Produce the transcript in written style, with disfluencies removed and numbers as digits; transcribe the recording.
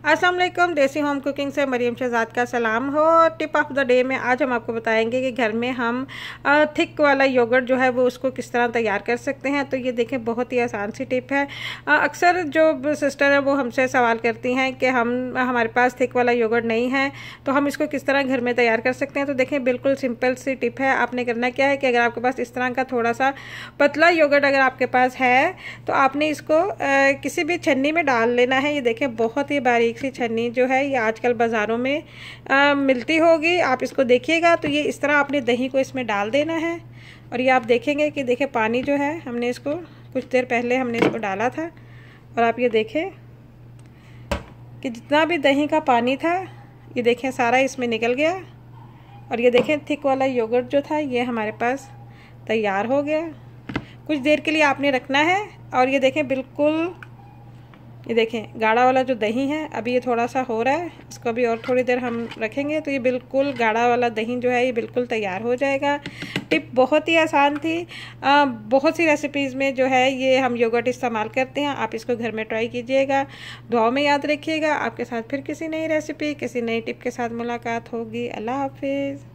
अस्सलाम वालेकुम, देसी होम कुकिंग से मरीम शहजाद का सलाम हो। टिप ऑफ द डे में आज हम आपको बताएंगे कि घर में हम थिक वाला योगर्ट जो है वो उसको किस तरह तैयार कर सकते हैं। तो ये देखें, बहुत ही आसान सी टिप है। अक्सर जो सिस्टर है वो हमसे सवाल करती हैं कि हमारे पास थिक वाला योगर्ट नहीं है, तो हम इसको किस तरह घर में तैयार कर सकते हैं। तो देखें, बिल्कुल सिंपल सी टिप है। आपने करना क्या है कि अगर आपके पास इस तरह का थोड़ा सा पतला योगर्ट अगर आपके पास है तो आपने इसको किसी भी छन्नी में डाल लेना है। ये देखें, बहुत ही बारीक सी छन्नी जो है ये आजकल बाज़ारों में मिलती होगी, आप इसको देखिएगा। तो ये इस तरह आपने दही को इसमें डाल देना है और ये आप देखेंगे कि देखें पानी जो है हमने इसको कुछ देर पहले हमने इसको डाला था और आप ये देखें कि जितना भी दही का पानी था ये देखें सारा इसमें निकल गया और ये देखें थिक वाला योगर्ट जो था ये हमारे पास तैयार हो गया। कुछ देर के लिए आपने रखना है और ये देखें बिल्कुल, ये देखें गाढ़ा वाला जो दही है अभी ये थोड़ा सा हो रहा है, इसको अभी और थोड़ी देर हम रखेंगे तो ये बिल्कुल गाढ़ा वाला दही जो है ये बिल्कुल तैयार हो जाएगा। टिप बहुत ही आसान थी। बहुत सी रेसिपीज़ में जो है ये हम योगर्ट इस्तेमाल करते हैं। आप इसको घर में ट्राई कीजिएगा, दुआओं में याद रखिएगा। आपके साथ फिर किसी नई रेसिपी किसी नई टिप के साथ मुलाकात होगी। अल्लाह हाफिज़।